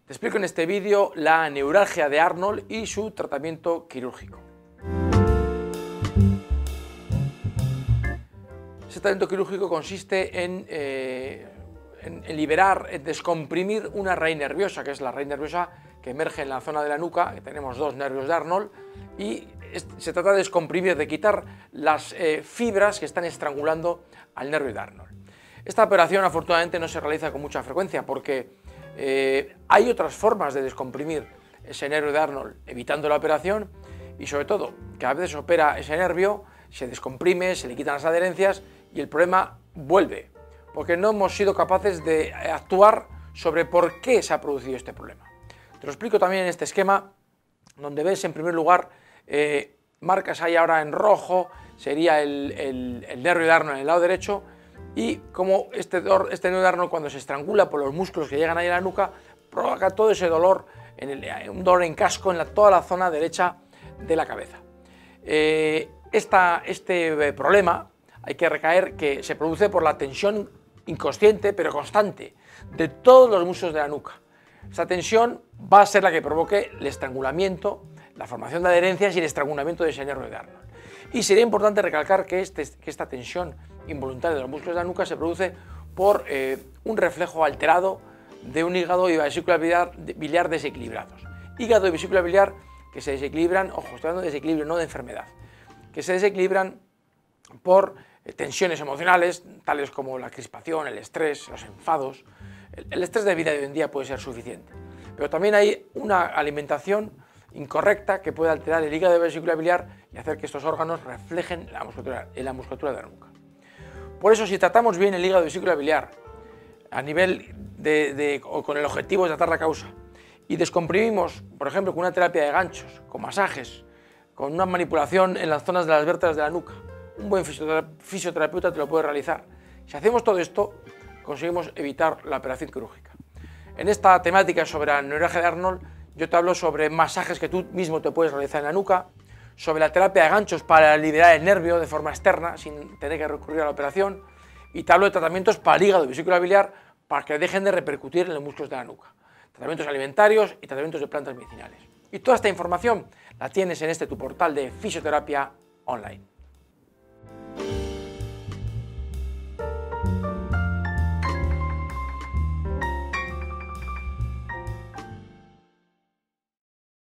Te explico en este vídeo la neuralgia de Arnold y su tratamiento quirúrgico. Este tratamiento quirúrgico consiste en liberar, en descomprimir una raíz nerviosa, que es la raíz nerviosa que emerge en la zona de la nuca, que tenemos dos nervios de Arnold, y se trata de descomprimir, de quitar las fibras que están estrangulando al nervio de Arnold. Esta operación afortunadamente no se realiza con mucha frecuencia porque hay otras formas de descomprimir ese nervio de Arnold evitando la operación, y sobre todo que a veces se opera ese nervio, se descomprime, se le quitan las adherencias y el problema vuelve, porque no hemos sido capaces de actuar sobre por qué se ha producido este problema. Te lo explico también en este esquema, donde ves en primer lugar marcas ahí ahora en rojo, sería el nervio de Arnold en el lado derecho, y como este nervio de Arnold, cuando se estrangula por los músculos que llegan ahí a la nuca, provoca todo ese dolor, un dolor en casco en toda la zona derecha de la cabeza. Este problema hay que recaer que se produce por la tensión inconsciente pero constante de todos los músculos de la nuca. Esta tensión va a ser la que provoque el estrangulamiento, la formación de adherencias y el estrangulamiento de ese nervio de Arnold. Y sería importante recalcar que esta tensión involuntaria de los músculos de la nuca se produce por un reflejo alterado de un hígado y vesícula biliar desequilibrados. Hígado y vesícula biliar que se desequilibran, ojo, estoy hablando de desequilibrio, no de enfermedad, que se desequilibran por tensiones emocionales, tales como la crispación, el estrés, los enfados. El estrés de vida de hoy en día puede ser suficiente, pero también hay una alimentación incorrecta que puede alterar el hígado y la vesícula biliar y hacer que estos órganos reflejen en la musculatura de la nuca. Por eso, si tratamos bien el hígado y vesícula biliar a nivel o con el objetivo de tratar la causa, y descomprimimos, por ejemplo, con una terapia de ganchos, con masajes, con una manipulación en las zonas de las vértebras de la nuca, un buen fisioterapeuta te lo puede realizar. Si hacemos todo esto, conseguimos evitar la operación quirúrgica. En esta temática sobre la neuralgia de Arnold, yo te hablo sobre masajes que tú mismo te puedes realizar en la nuca, sobre la terapia de ganchos para liberar el nervio de forma externa sin tener que recurrir a la operación, y te hablo de tratamientos para el hígado y vesícula biliar para que dejen de repercutir en los músculos de la nuca, tratamientos alimentarios y tratamientos de plantas medicinales. Y toda esta información la tienes en tu portal de fisioterapia online.